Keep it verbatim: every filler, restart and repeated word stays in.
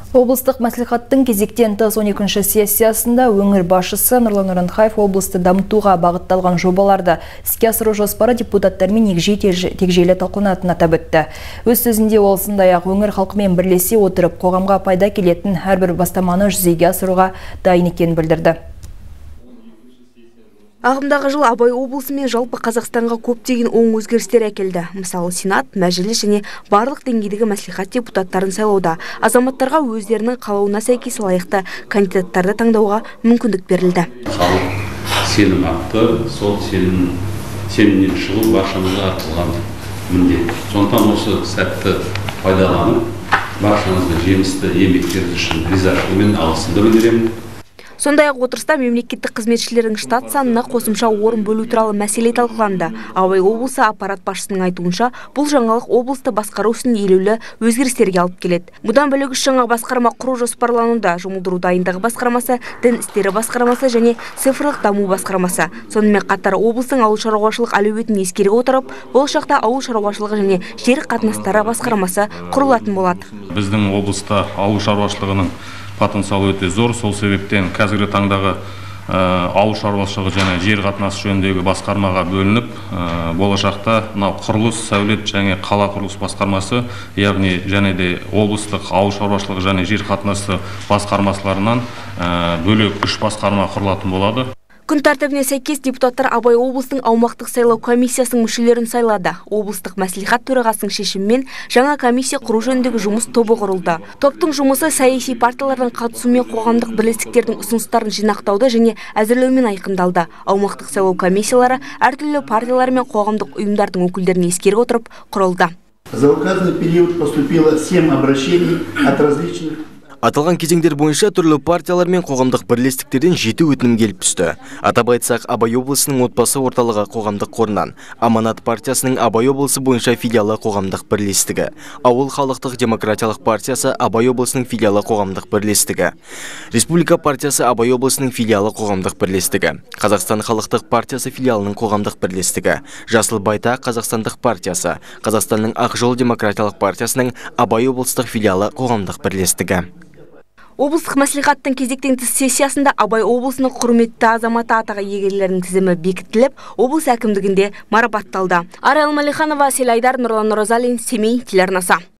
Облыстық мәслихаттың кезектен тыс он екінші сессиясында өңір басшысы Нұрлан Нұрантаев облысты дамытуға бағытталған жобаларды іске асыру жоспары депутаттармен егжейлі талқыланатынын атап өтті. Өз сөзінде ол сондай-ақ өңір халқымен бірлесе отырып қоғамға пайда келетін әрбір бастаманы жүзеге асыруға дайын екенін білдірді. Ағымдағы жыл Абай облысы мен жалпы Қазақстанға көптеген оң өзгерістер әкелді. Мысалы, Сенат, мәжіліс және барлық деңгейдегі мәслихат депутаттарын сайлауда азаматтарға өздерінің қалауына сәйкес лайықты кандидаттарды таңдауға мүмкіндік берілді. Халық сенім артты, сол сенім сенімнен шығу баршамызға артылған міндет. Сондықтан осы сәтті пайдаланып, баршаңызды жемісті еңбектеріңіз үшін ризашылығыммен алғысымды білдіремін. Сондай-ақ отырыста мемлекеттік қызметшілердің штат санына қосымша орын бөлу туралы мәселе талқыланды. Абай облысы аппарат басшысының айтуынша, бұл жаңалық облысты басқару ісін елеулі өзгерістерге алып келеді. Бұдан бөлек үш жаңа басқарма құру жоспарлануда: жұмылдыру дайындығы басқармасы, дін істері басқармасы және цифрлық даму басқармасы. Сонымен қатар облыстың ауыл шаруашылық әлеуетін ескере отырып, болашақта ауыл шаруашылығы және жер қатынастары басқармасы құрылатын болады. Біздің облыста ауыл шаруашылығының потенциал өте зор. Сол себептен қазіргі таңдағы ауыл шаруашылығы және жер қатынасы жөніндегі басқармаға бөлініп, болашақта мынау құрылыс, сәулет және қала құрылыс басқармасы, яғни және де облыстық ауыл шаруашылығы және жер қатынасы басқармасыларынан бөлек үш басқарма құрылатын болады. Күн тәртібіне сәйкес депутаттар Абай облыстың аумақтық сайлау комиссиясының мүшелерін сайлады. Облыстық мәслихат төрағасының шешімімен жаңа комиссия құру жөніндегі жұмыс тобы құрылды. Топтың жұмысы саяси партиялардың қатысуымен қоғамдық бірлестіктердің ұсыныстарын жинақтауды және әзірлеумен айқындалды. Аумақтық сайлау комиссиялары әртүрлі партиялар мен қоғамдық ұйымдардың өкілдерін ескере отырып құрылды. За указанный период поступило семь обращений от различных. Аталған кезеңдер бойынша түрлі партиялар мен қоғамдық бірлестіктерден жеті өтінім келіп түсті. Атап айтсақ, Абай облысының отбасы орталығы қоғамдық қорынан, Аманат партиясының Абай облысы бойынша филиалы қоғамдық бірлестігі, Ауыл халықтық демократиялық партиясы Абай облысының филиалы қоғамдық бірлестігі, Республика партиясы Абай облысының филиалы қоғамдық бірлестігі, Қазақстан халықтық партиясы филиалының қоғамдық бірлестігі, Жасыл байтақ Қазақстандық партиясы, Қазақстанның Ақ жол демократиялық партиясының Абай облыстық филиалы қоғамдық бірлестігі. Облыстық мәслихаттың кезектен тыс сессиясында Абай облысының құрметті азаматы атағы иегерлерінің тізімі бекітіліп, облыс әкімдігінде марапатталды. Арал Малиханова, Селайдар, Нұрлан Нұрозалин, Семей телеарнасы.